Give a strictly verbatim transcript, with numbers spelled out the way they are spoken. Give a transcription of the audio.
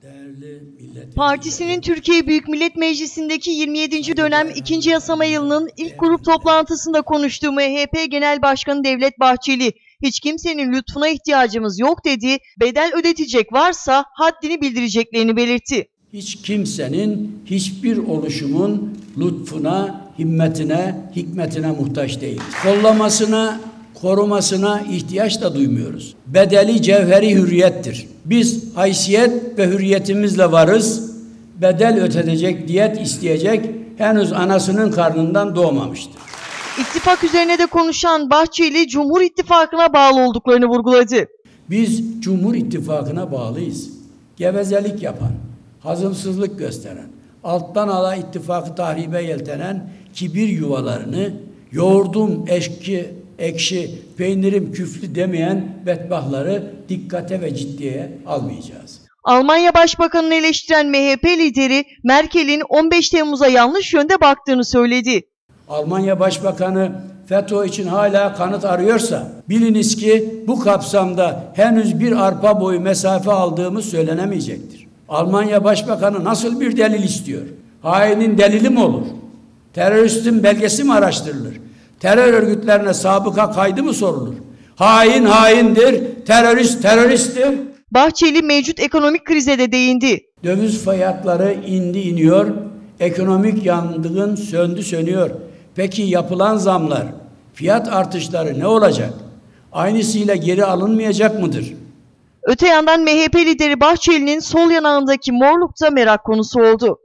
Partisinin Türkiye Büyük Millet Meclisi'ndeki yirmi yedinci dönem ikinci yasama yılının ilk grup toplantısında konuştuğu M H P Genel Başkanı Devlet Bahçeli, hiç kimsenin lütfuna ihtiyacımız yok dedi, bedel ödetecek varsa haddini bildireceklerini belirtti. Hiç kimsenin, hiçbir oluşumun lütfuna, himmetine, hikmetine muhtaç değil. Kollamasına, korumasına ihtiyaç da duymuyoruz. Bedeli cevheri hürriyettir. Biz haysiyet ve hürriyetimizle varız. Bedel ödetecek, diyet isteyecek henüz anasının karnından doğmamıştır. İttifak üzerine de konuşan Bahçeli, Cumhur İttifakı'na bağlı olduklarını vurguladı. Biz Cumhur İttifakı'na bağlıyız. Gevezelik yapan, hazımsızlık gösteren, alttan ala ittifakı tahribe yeltenen kibir yuvalarını, yoğurdum eşki, ekşi, peynirim küflü demeyen bedbahtları dikkate ve ciddiye almayacağız. Almanya Başbakanı'nı eleştiren M H P lideri Merkel'in on beş Temmuz'a yanlış yönde baktığını söyledi. Almanya Başbakanı FETÖ için hala kanıt arıyorsa biliniz ki bu kapsamda henüz bir arpa boyu mesafe aldığımız söylenemeyecektir. Almanya Başbakanı nasıl bir delil istiyor? Hainin delili mi olur? Teröristin belgesi mi araştırılır? Terör örgütlerine sabıka kaydı mı sorulur? Hain haindir, terörist teröristtir. Bahçeli mevcut ekonomik krize de değindi. Döviz fiyatları indi iniyor, ekonomik yangın söndü sönüyor. Peki yapılan zamlar, fiyat artışları ne olacak? Aynısıyla geri alınmayacak mıdır? Öte yandan M H P lideri Bahçeli'nin sol yanağındaki morluk da merak konusu oldu.